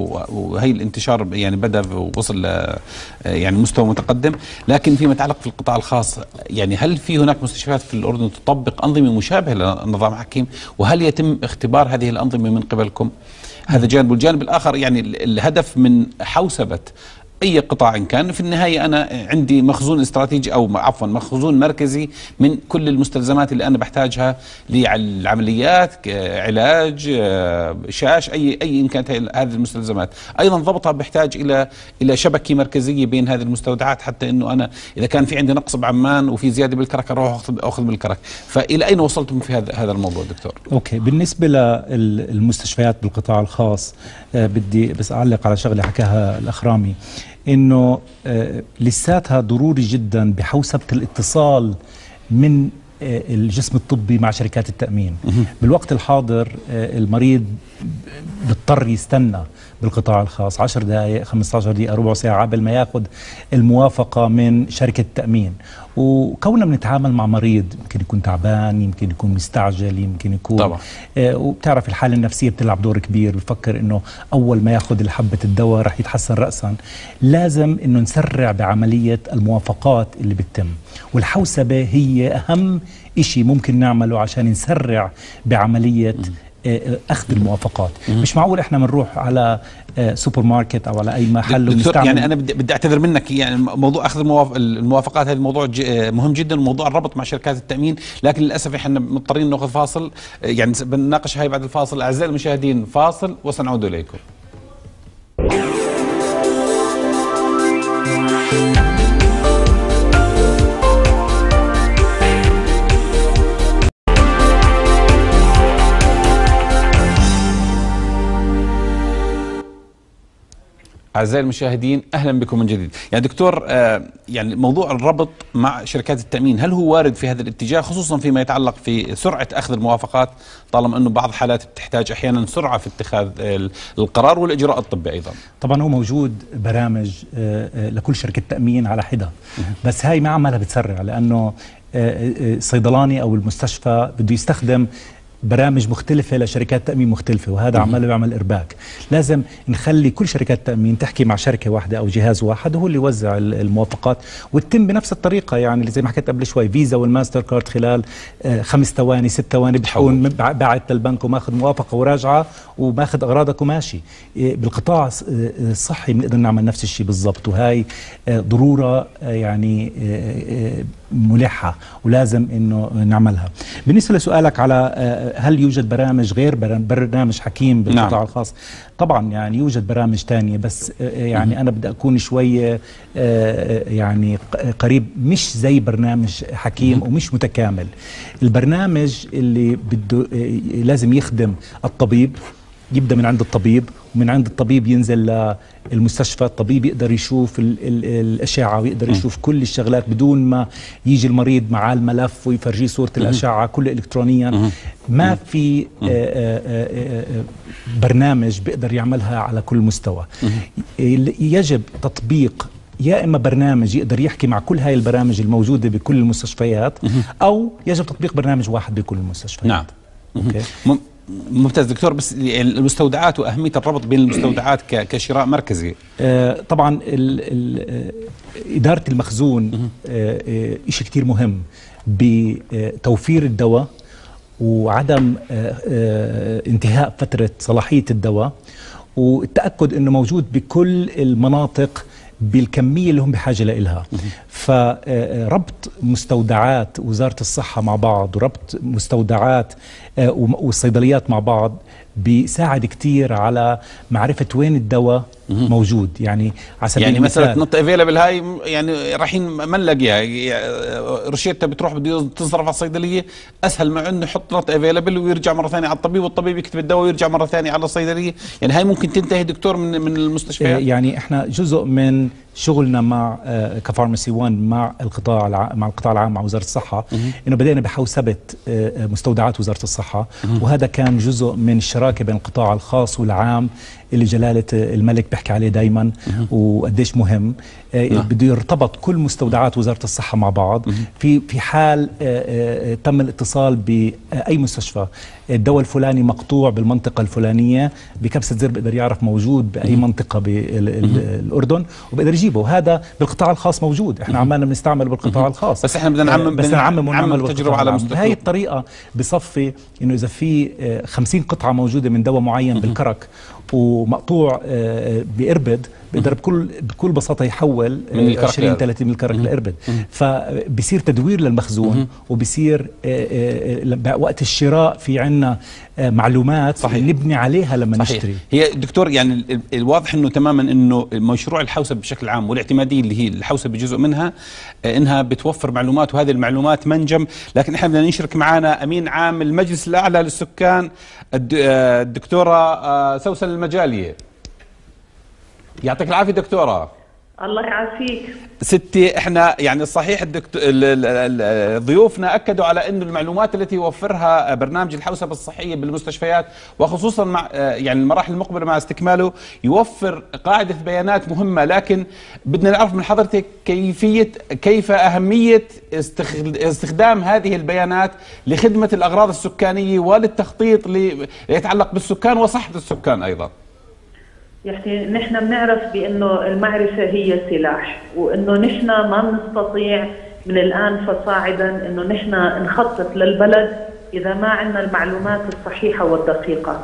S1: وهي الانتشار يعني بدا ووصل يعني مستوى متقدم، لكن فيما يتعلق في القطاع الخاص، يعني هل في هناك مستشفيات في الأردن تطبق أنظمة مشابهة لنظام حكيم؟ وهل يتم اختبار هذه الأنظمة من قبلكم؟ هذا جانب. والجانب الآخر يعني الهدف من حوسبة أي قطاع كان، في النهاية أنا عندي مخزون استراتيجي أو عفوا مخزون مركزي من كل المستلزمات اللي أنا بحتاجها للعمليات، علاج، شاش، أي إن كانت هذه المستلزمات. أيضا ضبطها بحتاج إلى شبكة مركزية بين هذه المستودعات، حتى إنه أنا إذا كان في عندي نقص بعمان وفي زيادة بالكرك أروح أخذ بالكرك. فإلى أين وصلتم في هذا الموضوع دكتور؟
S2: أوكي، بالنسبة للمستشفيات بالقطاع الخاص بدي بس أعلق على شغلة حكاها الأخ رامي، إنه لساتها ضروري جدا بحوسبة الاتصال من الجسم الطبي مع شركات التأمين. بالوقت الحاضر المريض بيضطر يستنى بالقطاع الخاص 10 دقائق 15 دقيقة ربع ساعة قبل ما ياخذ الموافقة من شركة التأمين. وكوننا بنتعامل مع مريض يمكن يكون تعبان، يمكن يكون مستعجل، يمكن يكون
S1: طبعا
S2: وبتعرف الحالة النفسية بتلعب دور كبير، بفكر انه اول ما ياخذ حبة الدواء رح يتحسن رأسا. لازم انه نسرع بعملية الموافقات اللي بتتم، والحوسبة هي اهم شيء ممكن نعمله عشان نسرع بعملية اخذ الموافقات. مش معقول احنا بنروح على سوبر ماركت او على اي محل
S1: دكتور، يعني انا بدي اعتذر منك، يعني موضوع اخذ الموافقات هذا موضوع مهم جدا، وموضوع الربط مع شركات التامين، لكن للاسف احنا مضطرين ناخذ فاصل، يعني بنناقش هاي بعد الفاصل. اعزائي المشاهدين فاصل وسنعود اليكم. أعزائي المشاهدين أهلا بكم من جديد. يعني دكتور، يعني موضوع الربط مع شركات التأمين هل هو وارد في هذا الاتجاه، خصوصا فيما يتعلق في سرعة أخذ الموافقات، طالما أنه بعض الحالات بتحتاج أحيانا سرعة في اتخاذ القرار والإجراء الطبي أيضا؟
S2: طبعا هو موجود برامج لكل شركة تأمين على حدة، بس هاي ما عملها بتسرع، لأنه الصيدلاني أو المستشفى بده يستخدم برامج مختلفة لشركات تأمين مختلفة، وهذا عماله بيعمل إرباك. لازم نخلي كل شركات التأمين تحكي مع شركة واحدة أو جهاز واحد وهو اللي يوزع الموافقات، وتتم بنفس الطريقة. يعني زي ما حكيت قبل شوي، فيزا والماستر كارد خلال 5 ثواني 6 ثواني بتكون باعت للبنك وماخذ موافقة وراجعة وماخذ أغراضك وماشي. بالقطاع الصحي بنقدر نعمل نفس الشيء بالضبط، وهي ضرورة يعني ملحة ولازم انه نعملها. بالنسبة لسؤالك على هل يوجد برامج غير برنامج حكيم بالقطاع نعم. الخاص، طبعا يعني يوجد برامج تانية، بس يعني انا بدي اكون شوية يعني قريب، مش زي برنامج حكيم ومش متكامل. البرنامج اللي بده لازم يخدم الطبيب، يبدأ من عند الطبيب، ومن عند الطبيب ينزل للمستشفى، الطبيب يقدر يشوف الأشعة ويقدر يشوف كل الشغلات بدون ما يجي المريض معاه الملف ويفرجيه صورة الأشعة كله إلكترونيا. ما في برنامج بيقدر يعملها على كل مستوى. يجب تطبيق يا إما برنامج يقدر يحكي مع كل هاي البرامج الموجودة بكل المستشفيات، أو يجب تطبيق برنامج واحد بكل المستشفيات.
S1: نعم. أوكي. ممتاز دكتور، بس المستودعات وأهمية الربط بين المستودعات كشراء مركزي.
S2: طبعا إدارة المخزون شيء كتير مهم بتوفير الدواء وعدم انتهاء فترة صلاحية الدواء، والتأكد أنه موجود بكل المناطق بالكمية اللي هم بحاجة لإلها. فربط مستودعات وزارة الصحة مع بعض وربط مستودعات والصيدليات مع بعض بيساعد كتير على معرفة وين الدواء موجود. يعني على سبيل
S1: يعني مثلا نوت افيلبل هاي، يعني رايحين ما نلاقيها، روشيتا بتروح بده تنصرف على الصيدليه، اسهل ما انه يحط نوت افيلبل ويرجع مره ثانيه على الطبيب، والطبيب يكتب الدواء ويرجع مره ثانيه على الصيدليه. يعني هاي ممكن تنتهي دكتور من المستشفيات.
S2: يعني احنا جزء من شغلنا مع كفارماسي 1 مع القطاع العام مع وزاره الصحه، انه بدأنا بحوسبه مستودعات وزاره الصحه، وهذا كان جزء من الشراكه بين القطاع الخاص والعام اللي جلالة الملك بيحكي عليه دايما وقديش مهم. بده يرتبط كل مستودعات وزارة الصحة مع بعض. في حال تم الاتصال بأي مستشفى الدواء الفلاني مقطوع بالمنطقة الفلانية، بكبسة زر بيقدر يعرف موجود بأي منطقة بالأردن وبيقدر يجيبه. وهذا بالقطاع الخاص موجود، احنا عمالنا بنستعمل بالقطاع الخاص،
S1: بس احنا بدنا نعمم
S2: ونعمل
S1: تجربة على مستوى.
S2: هاي الطريقة بصفي انه اذا في 50 قطعة موجودة من دواء معين بالكرك ومقطوع بإربد، بيقدر بكل بساطة يحول 20-30 من الكرك لإربد. فبصير تدوير للمخزون، وبصير وقت الشراء في عنا معلومات صحيح نبني عليها لما صحيح نشتري.
S1: هي دكتور يعني الواضح انه تماما انه مشروع الحوسبة بشكل عام والاعتمادية اللي هي الحوسبة جزء منها انها بتوفر معلومات، وهذه المعلومات منجم. لكن احنا بدنا نشرك معنا امين عام المجلس الاعلى للسكان الدكتورة سوسن المجالية. يعطيك العافية دكتورة.
S4: الله يعافيك
S1: ستي. احنا يعني صحيح ضيوفنا اكدوا على انه المعلومات التي يوفرها برنامج الحوسبه الصحيه بالمستشفيات وخصوصا مع يعني المراحل المقبله مع استكماله يوفر قاعده بيانات مهمه، لكن بدنا نعرف من حضرتك كيف اهميه استخدام هذه البيانات لخدمه الاغراض السكانيه وللتخطيط ليتعلق بالسكان وصحه السكان ايضا.
S4: يعني نحن بنعرف بأنه المعرفة هي سلاح، وأنه نحن ما بنستطيع من الآن فصاعدا أنه نحن نخطط للبلد إذا ما عندنا المعلومات الصحيحة والدقيقة.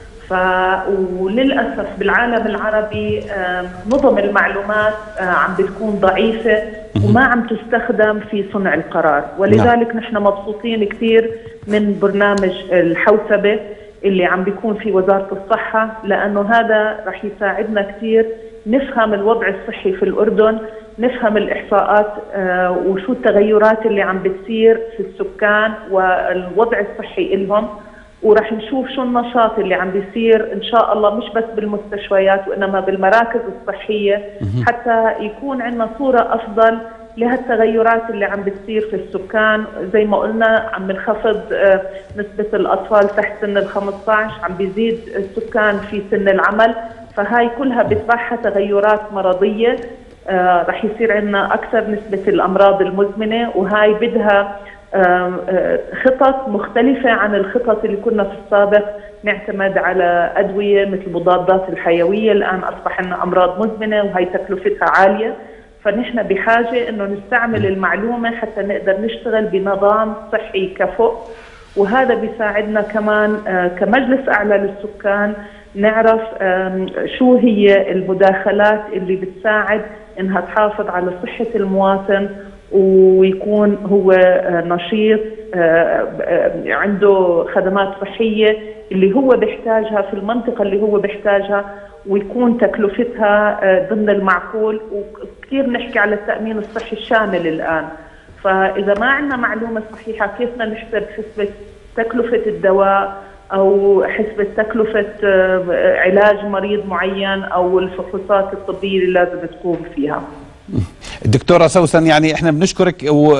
S4: وللأسف بالعالم العربي نظم المعلومات عم بتكون ضعيفة وما عم تستخدم في صنع القرار، ولذلك نحن مبسوطين كثير من برنامج الحوسبة اللي عم بيكون في وزارة الصحة، لأنه هذا رح يساعدنا كثير نفهم الوضع الصحي في الأردن، نفهم الإحصاءات وشو التغيرات اللي عم بتصير في السكان والوضع الصحي إلهم، ورح نشوف شو النشاط اللي عم بيصير إن شاء الله مش بس بالمستشفيات وإنما بالمراكز الصحية، حتى يكون عندنا صورة أفضل لهالتغيرات اللي عم بتصير في السكان. زي ما قلنا عم بنخفض نسبة الأطفال تحت سن ال15، عم بيزيد السكان في سن العمل، فهاي كلها بتبعها تغيرات مرضية. رح يصير عندنا أكثر نسبة الأمراض المزمنة، وهاي بدها خطط مختلفة عن الخطط اللي كنا في السابق نعتمد على أدوية مثل مضادات الحيوية. الآن أصبح لنا أمراض مزمنة وهي تكلفتها عالية، فنحن بحاجة إنه نستعمل المعلومة حتى نقدر نشتغل بنظام صحي كفؤ. وهذا بيساعدنا كمان كمجلس أعلى للسكان نعرف شو هي المداخلات اللي بتساعد إنها تحافظ على صحة المواطن ويكون هو نشيط عنده خدمات صحية اللي هو بيحتاجها في المنطقة اللي هو بيحتاجها، ويكون تكلفتها ضمن المعقول. وكثير نحكي على التأمين الصحي الشامل الآن، فإذا ما عندنا معلومة صحيحة كيف بدنا نحسب حسبة تكلفة الدواء أو حسبة تكلفة علاج مريض معين أو الفحوصات الطبية اللي لازم تقوم فيها.
S1: دكتورة سوسن، يعني احنا بنشكرك،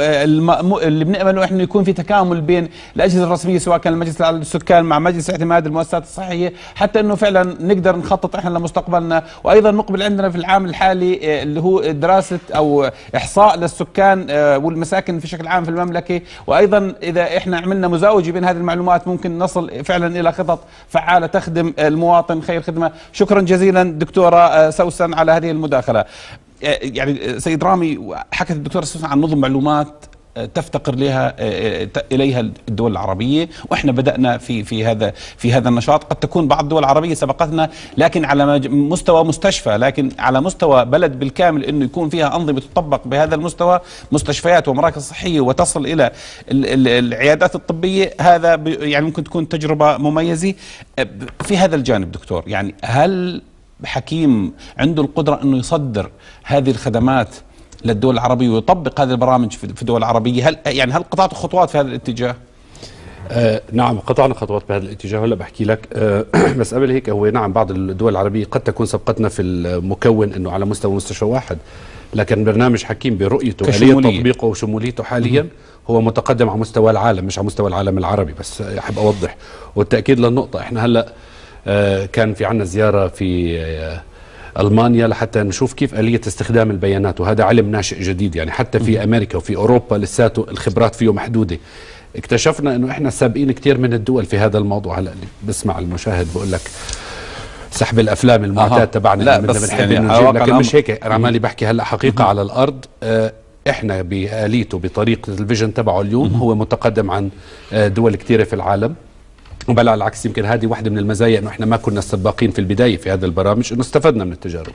S1: واللي بنأمله احنا يكون في تكامل بين الأجهزة الرسمية سواء كان المجلس العام للسكان مع مجلس اعتماد المؤسسات الصحية، حتى انه فعلا نقدر نخطط احنا لمستقبلنا. وايضا مقبل عندنا في العام الحالي اللي هو دراسة او احصاء للسكان والمساكن في شكل عام في المملكة، وايضا اذا احنا عملنا مزاوجة بين هذه المعلومات ممكن نصل فعلا الى خطط فعالة تخدم المواطن خير خدمة. شكرا جزيلا دكتورة سوسن على هذه المداخلة. يعني سيد رامي، حكت الدكتورة سوسن عن نظم معلومات تفتقر اليها الدول العربيه، واحنا بدانا في هذا النشاط. قد تكون بعض الدول العربيه سبقتنا لكن على مستوى مستشفى، لكن على مستوى بلد بالكامل انه يكون فيها انظمه تطبق بهذا المستوى، مستشفيات ومراكز صحيه وتصل الى العيادات الطبيه، هذا يعني ممكن تكون تجربه مميزه. في هذا الجانب دكتور، يعني هل حكيم عنده القدره انه يصدر هذه الخدمات للدول العربية ويطبق هذه البرامج في الدول العربية؟ هل قطعتوا خطوات في هذا الاتجاه؟
S3: نعم، قطعنا خطوات بهذا الاتجاه، هلا بحكي لك. بس قبل هيك هو نعم بعض الدول العربية قد تكون سبقتنا في المكون انه على مستوى مستشفى واحد، لكن برنامج حكيم برؤيته آلية تطبيقه وشموليته حاليا هو متقدم على مستوى العالم، مش على مستوى العالم العربي. بس احب اوضح والتأكيد للنقطة، احنا هلا كان في عنا زيارة في ألمانيا لحتى نشوف كيف آلية استخدام البيانات، وهذا علم ناشئ جديد. يعني حتى في أمريكا وفي أوروبا لساته الخبرات فيه محدودة. اكتشفنا أنه إحنا سابقين كثير من الدول في هذا الموضوع. هلا اللي بسمع المشاهد بقول لك سحب الأفلام المعتاد تبعنا،
S1: لا بس
S3: يعني نجيب، لكن مش هيك. أنا عمالي بحكي هلا حقيقة على الأرض. إحنا بآليته بطريقة الفيجن تبعه اليوم هو متقدم عن دول كثيرة في العالم، وبل على العكس يمكن هذه واحدة من المزايا انه احنا ما كنا السباقين في البداية في هذا البرامج، انه استفدنا من التجارب.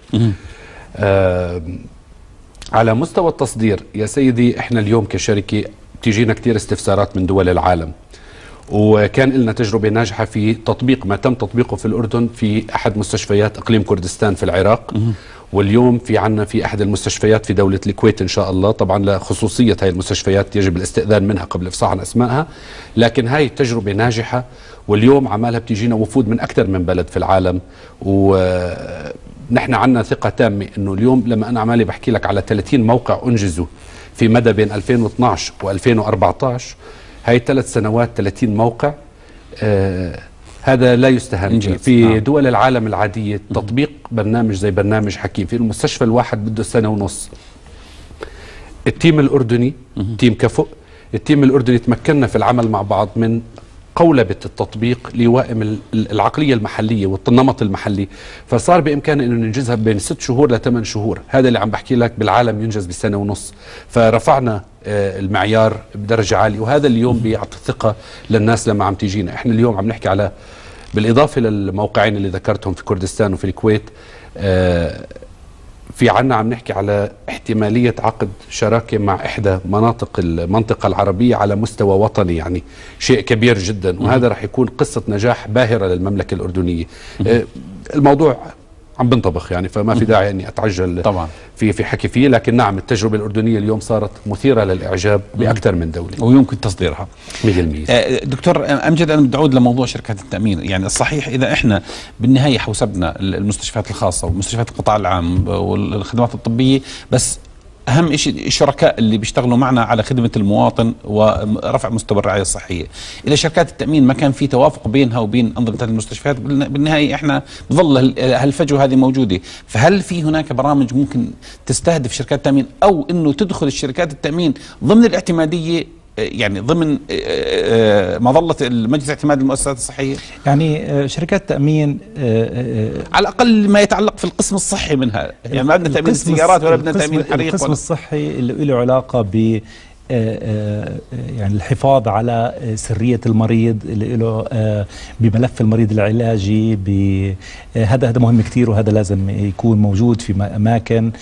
S3: على مستوى التصدير يا سيدي، احنا اليوم كشركة بتيجينا كثير استفسارات من دول العالم، وكان لنا تجربة ناجحة في تطبيق ما تم تطبيقه في الأردن في أحد مستشفيات إقليم كردستان في العراق. واليوم في عنا في أحد المستشفيات في دولة الكويت إن شاء الله. طبعا لخصوصية هاي المستشفيات يجب الاستئذان منها قبل إفصاح عن أسمائها، لكن هاي التجربة ناجحة. واليوم عمالها بتيجينا وفود من أكثر من بلد في العالم، نحن عندنا ثقة تامة أنه اليوم لما أنا عمالي بحكي لك على 30 موقع أنجزوا في مدى بين 2012 و2014، هاي 3 سنوات 30 موقع، هذا لا يستهان في دول العالم العادية. تطبيق برنامج زي برنامج حكيم في المستشفى الواحد بده 1.5 سنة. التيم الأردني تيم كفؤ، التيم الأردني تمكنا في العمل مع بعض من قولبة التطبيق ليوائم العقلية المحلية والنمط المحلي، فصار بإمكاننا أنه ننجزها بين 6 شهور ل 8 شهور. هذا اللي عم بحكي لك بالعالم ينجز ب1.5 سنة، فرفعنا المعيار بدرجة عالية، وهذا اليوم بيعطي ثقة للناس لما عم تيجينا. احنا اليوم عم نحكي على، بالإضافة للموقعين اللي ذكرتهم في كردستان وفي الكويت، في عنا عم نحكي على احتمالية عقد شراكة مع إحدى المنطقة العربية على مستوى وطني، يعني شيء كبير جدا، وهذا رح يكون قصة نجاح باهرة للمملكة الأردنية. الموضوع عم بنطبخ يعني، فما في داعي اني اتعجل طبعا في حكي فيه، لكن نعم التجربه الاردنيه اليوم صارت مثيره للاعجاب باكثر من دوله
S1: ويمكن تصديرها
S3: 100%.
S1: دكتور امجد، انا بدي اعود لموضوع شركات التامين. يعني الصحيح اذا احنا بالنهايه حوسبنا المستشفيات الخاصه ومستشفيات القطاع العام والخدمات الطبيه، بس أهم شيء الشركاء اللي بيشتغلوا معنا على خدمة المواطن ورفع مستوى الرعاية الصحية. إذا شركات التأمين ما كان في توافق بينها وبين أنظمة المستشفيات، بالنهاية إحنا بظل هالفجوة هذه موجودة. فهل في هناك برامج ممكن تستهدف شركات التأمين، أو إنه تدخل الشركات التأمين ضمن الاعتمادية، يعني ضمن مظلة المجلس اعتماد المؤسسات الصحية؟
S2: يعني شركات تأمين
S1: على الأقل ما يتعلق في القسم الصحي منها، يعني ما بدنا تأمين السيارات ولا بدنا تأمين حريق.
S2: القسم الصحي اللي له علاقة ب يعني الحفاظ على سرية المريض، اللي له بملف المريض العلاجي، هذا مهم كثير، وهذا لازم يكون موجود في أماكن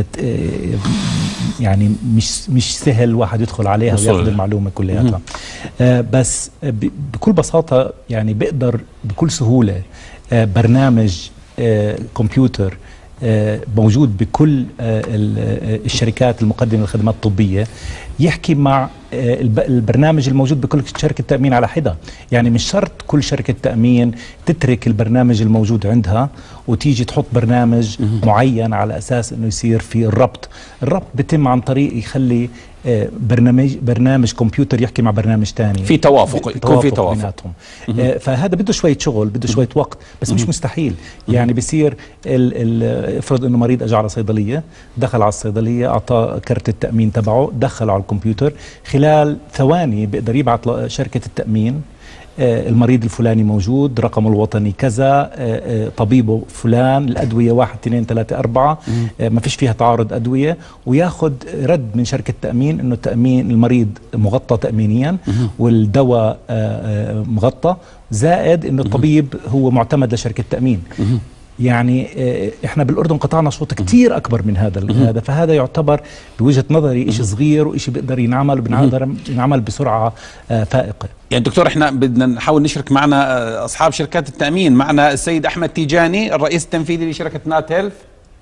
S2: يعني مش سهل واحد يدخل عليها وياخذ المعلومة كلياتها. بس بكل بساطة يعني بيقدر بكل سهولة برنامج كمبيوتر موجود بكل الشركات المقدمة للخدمات الطبية يحكي مع البرنامج الموجود بكل شركة تأمين على حدة. يعني مش شرط كل شركة تأمين تترك البرنامج الموجود عندها وتيجي تحط برنامج معين على أساس أنه يصير في الربط بيتم عن طريق يخلي برنامج كمبيوتر يحكي مع برنامج ثاني،
S1: في توافق، يكون في توافق
S2: بيناتهم. فهذا بده شوية شغل، بده شوية وقت، بس مش مستحيل. يعني بصير افرض انه مريض اجى على صيدلية، دخل على الصيدلية، اعطاه كرت التأمين تبعه، دخله على الكمبيوتر، خلال ثواني بيقدر يبعث لشركة التأمين المريض الفلاني موجود، رقمه الوطني كذا، طبيبه فلان، الأدوية 1 2 3 4، ما فيش فيها تعارض أدوية، وياخذ رد من شركة التأمين إنه التأمين المريض مغطى تأمينيا والدواء مغطى، زائد إنه الطبيب هو معتمد لشركة التأمين. يعني احنا بالاردن قطعنا شوط كثير اكبر من هذا، فهذا يعتبر بوجهه نظري شيء صغير وشيء بيقدر ينعمل بسرعه فائقه.
S1: يعني دكتور، احنا بدنا نحاول نشرك معنا اصحاب شركات التامين. معنا السيد احمد تيجاني، الرئيس التنفيذي لشركه نات هيلث.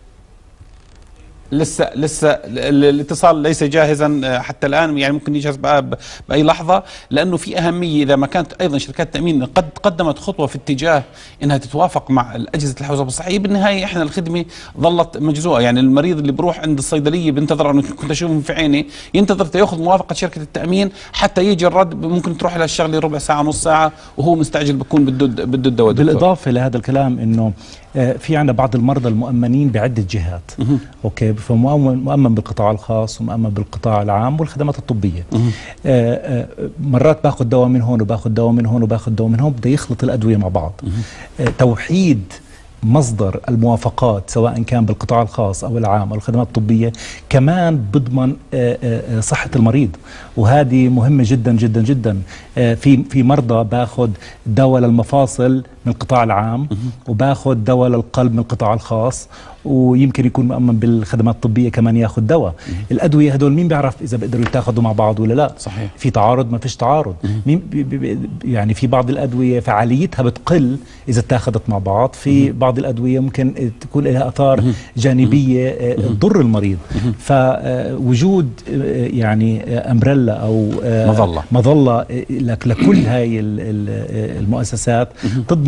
S1: لسه الاتصال ليس جاهزا حتى الآن، يعني ممكن يجهز بأي لحظة، لأنه في أهمية. إذا ما كانت أيضا شركات التأمين قد قدمت خطوة في اتجاه أنها تتوافق مع أجهزة الحوزة الصحية، بالنهاية إحنا الخدمة ظلت مجزوءة. يعني المريض اللي بروح عند الصيدلية بينتظر، أنا كنت أشوفهم في عيني، ينتظر يأخذ موافقة شركة التأمين حتى يجي الرد. ممكن تروح إلى الشغلة ربع ساعة نص ساعة وهو مستعجل، بكون بده الدواء.
S2: بالإضافة لهذا الكلام إنه في عندنا بعض المرضى المؤمنين بعدة جهات، اوكي، فمؤمن بالقطاع الخاص ومؤمن بالقطاع العام والخدمات الطبية. مرات باخذ دواء من هون وباخذ دواء من هون وباخذ دواء من هون، بده يخلط الأدوية مع بعض. توحيد مصدر الموافقات سواء كان بالقطاع الخاص أو العام أو الخدمات الطبية كمان بضمن صحة المريض، وهذه مهمة جدا جدا جدا. في مرضى باخذ دواء للمفاصل من القطاع العام وباخذ دواء للقلب من القطاع الخاص، ويمكن يكون مؤمن بالخدمات الطبية كمان ياخذ دواء. الأدوية هدول مين بيعرف إذا بيقدروا يتاخذوا مع بعض ولا لا؟
S1: صحيح.
S2: في تعارض؟ ما فيش تعارض. يعني في بعض الأدوية فعاليتها بتقل إذا اتاخذت مع بعض، في بعض الأدوية ممكن تكون لها آثار جانبية تضر المريض. فوجود يعني أمبريلا أو مظلة لكل هاي المؤسسات تضمن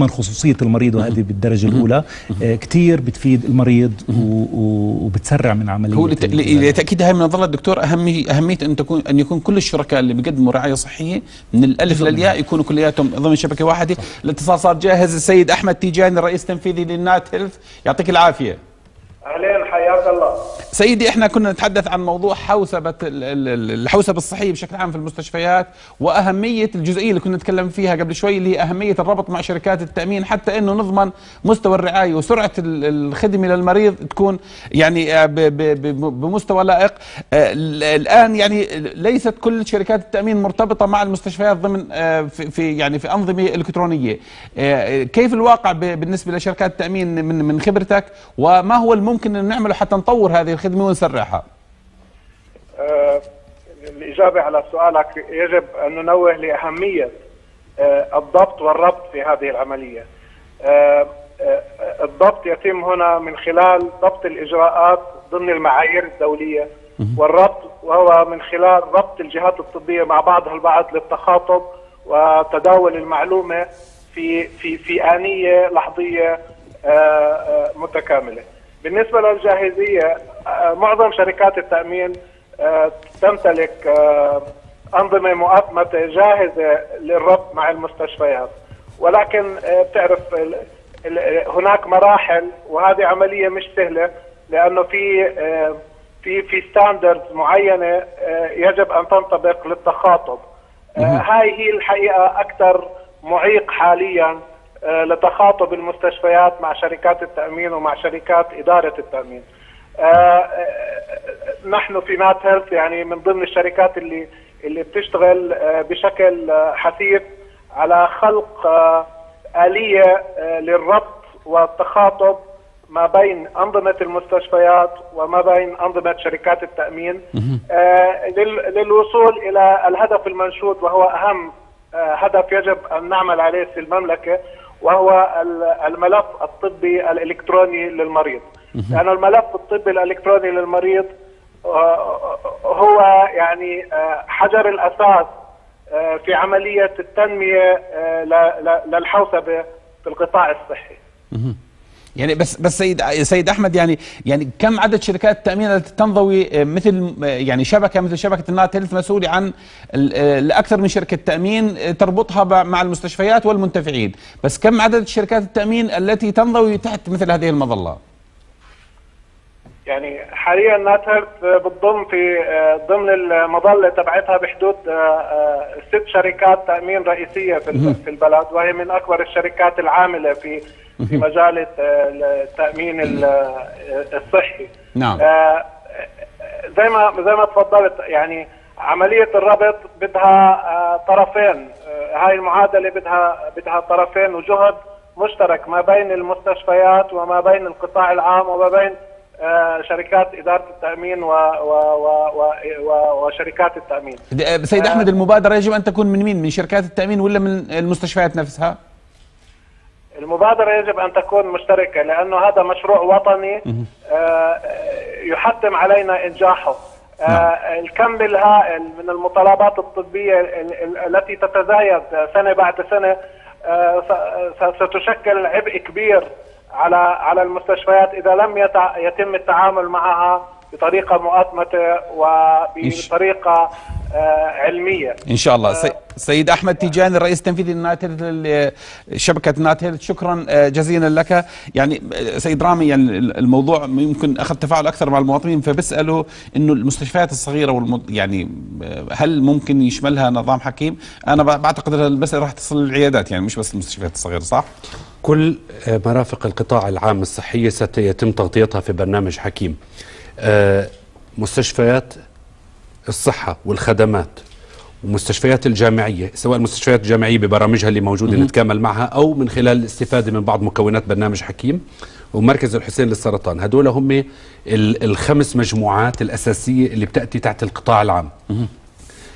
S2: تضمن خصوصية المريض، وهذه بالدرجة الأولى كتير بتفيد المريض وبتسرع من عملية.
S1: هو لتأكيد هاي المنظمة دكتور أهمية أن يكون كل الشركاء اللي بيقدموا رعاية صحية من الألف للياء يكونوا كلياتهم ضمن شبكة واحدة. الاتصال صار جاهز. السيد أحمد تيجاني الرئيس التنفيذي للنات هيلث، يعطيك العافية.
S5: أهلين، حياك الله.
S1: سيدي، احنا كنا نتحدث عن موضوع الحوسبة الصحية بشكل عام في المستشفيات، وأهمية الجزئية اللي كنا نتكلم فيها قبل شوي اللي هي أهمية الربط مع شركات التأمين حتى انه نضمن مستوى الرعاية وسرعة الخدمة للمريض تكون يعني بمستوى لائق. الآن يعني ليست كل شركات التأمين مرتبطة مع المستشفيات ضمن في أنظمة إلكترونية. كيف الواقع بالنسبة لشركات التأمين من خبرتك، وما هو الممكن أن نعمله حتى نطور هذه الخدمة ونسرعها؟
S5: الإجابة على سؤالك، يجب أن ننوه لأهمية الضبط والربط في هذه العملية. الضبط يتم هنا من خلال ضبط الإجراءات ضمن المعايير الدولية، والربط وهو من خلال ربط الجهات الطبية مع بعضها البعض للتخاطب وتداول المعلومة في آنية لحظية متكاملة. بالنسبة للجاهزية، معظم شركات التأمين تمتلك أنظمة مؤقتة جاهزة للربط مع المستشفيات، ولكن بتعرف هناك مراحل، وهذه عملية مش سهلة لأنه في ستاندردز معينة يجب أن تنطبق للتخاطب. هاي هي الحقيقة أكثر معيق حاليا لتخاطب المستشفيات مع شركات التأمين ومع شركات إدارة التأمين. نحن في نات هيلث يعني من ضمن الشركات اللي بتشتغل بشكل حثيث على خلق آلية للربط والتخاطب ما بين أنظمة المستشفيات وما بين أنظمة شركات التأمين للوصول إلى الهدف المنشود، وهو أهم هدف يجب أن نعمل عليه في المملكة، وهو الملف الطبي الإلكتروني للمريض. لأن الملف الطبي الإلكتروني للمريض هو يعني حجر الأساس في عملية التنمية للحوسبة في القطاع الصحي.
S1: يعني بس سيد احمد، يعني كم عدد شركات التامين التي تنضوي مثل يعني مثل شبكه النات هيلث مسؤوله عن الاكثر من شركه تامين تربطها مع المستشفيات والمنتفعين، بس كم عدد شركات التامين التي تنضوي تحت مثل هذه المظله؟
S5: يعني حاليا نات هيلث بتضم ضمن المظله تبعتها بحدود 6 شركات تامين رئيسيه في البلد، وهي من اكبر الشركات العامله في مجال التأمين الصحي.
S1: نعم.
S5: زي ما تفضلت، يعني عملية الربط بدها طرفين. هاي المعادلة بدها طرفين وجهد مشترك ما بين المستشفيات وما بين القطاع العام وما بين شركات إدارة التأمين وشركات التأمين.
S1: سيد أحمد، المبادرة يجب أن تكون من مين؟ من شركات التأمين ولا من المستشفيات نفسها؟
S5: المبادرة يجب أن تكون مشتركة، لأنه هذا مشروع وطني يحتم علينا إنجاحه. الكم الهائل من المطالبات الطبية التي تتزايد سنة بعد سنة ستشكل عبء كبير على المستشفيات إذا لم يتم التعامل معها بطريقة مؤقتة وبطريقة علمية.
S1: إن شاء الله. سيد أحمد تيجاني الرئيس التنفيذي لشبكة نات هيلث، شكرا جزيلا لك. يعني سيد رامي، يعني الموضوع يمكن أخذ تفاعل أكثر مع المواطنين، فبسألوا إنه المستشفيات الصغيرة يعني هل ممكن يشملها نظام حكيم؟ أنا بعتقد المسألة راح تصل للعيادات، يعني مش بس المستشفيات الصغيرة، صح؟
S3: كل مرافق القطاع العام الصحية سيتم تغطيتها في برنامج حكيم. مستشفيات الصحة والخدمات ومستشفيات الجامعية، سواء المستشفيات الجامعية ببرامجها اللي موجودة نتكامل معها، أو من خلال الاستفادة من بعض مكونات برنامج حكيم، ومركز الحسين للسرطان. هدول هم ال5 مجموعات الأساسية اللي بتأتي تحت القطاع العام.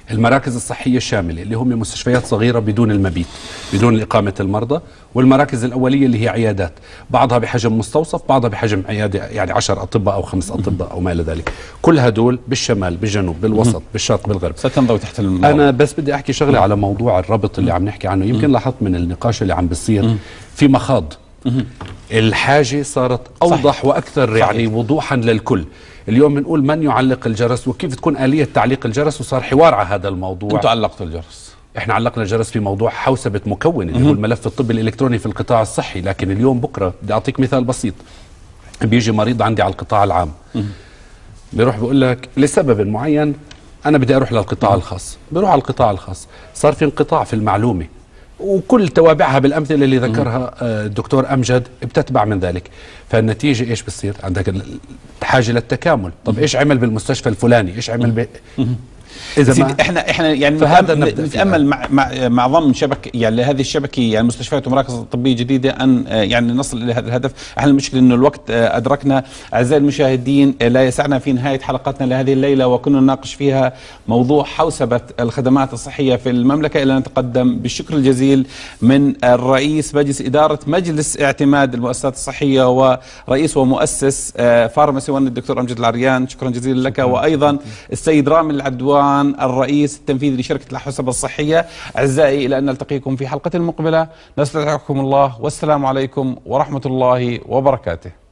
S3: المراكز الصحية الشاملة اللي هم مستشفيات صغيرة بدون المبيت، بدون إقامة المرضى، والمراكز الأولية اللي هي عيادات، بعضها بحجم مستوصف، بعضها بحجم عيادة يعني 10 أطباء أو 5 أطباء أو ما إلى ذلك. كل هدول بالشمال، بالجنوب، بالوسط، بالشرق، بالغرب.
S1: ستنضوي تحت الموضوع.
S3: أنا بس بدي أحكي شغلة على موضوع الربط اللي عم نحكي عنه. يمكن لاحظت من النقاش اللي عم بيصير في مخاض. الحاجة صارت أوضح وأكثر يعني وضوحا للكل. اليوم بنقول من يعلق الجرس وكيف تكون آلية تعليق الجرس، وصار حوار على هذا الموضوع.
S1: أنتوا علقتوا الجرس.
S3: احنا علقنا الجرس في موضوع حوسبة مكون اللي هو الملف الطبي الإلكتروني في القطاع الصحي. لكن اليوم بكرة بدي أعطيك مثال بسيط. بيجي مريض عندي على القطاع العام، بيروح بيقول لك لسبب معين أنا بدي أروح للقطاع الخاص، بروح على القطاع الخاص، صار في انقطاع في المعلومة وكل توابعها بالأمثلة اللي ذكرها الدكتور أمجد بتتبع من ذلك. فالنتيجة إيش بصير؟ عندك حاجة للتكامل. طب إيش عمل بالمستشفى الفلاني؟ إيش عمل
S1: إذا ما احنا يعني نتامل مع ضمن شبكه يعني هذه الشبكه يعني مستشفيات ومراكز طبيه جديده ان يعني نصل الى هذا الهدف. احنا المشكله انه الوقت ادركنا. اعزائي المشاهدين، لا يسعنا في نهايه حلقتنا لهذه الليله وكنا نناقش فيها موضوع حوسبه الخدمات الصحيه في المملكه، الى ان نتقدم بالشكر الجزيل من الرئيس مجلس اداره مجلس اعتماد المؤسسات الصحيه ورئيس ومؤسس فارماسي 1 الدكتور امجد العريان. شكرا جزيلا لك. وايضا السيد رامي العدوان الرئيس التنفيذي لشركة الحوسبة الصحية. أعزائي، إلى أن نلتقيكم في حلقة مقبلة، نستودعكم الله والسلام عليكم ورحمة الله وبركاته.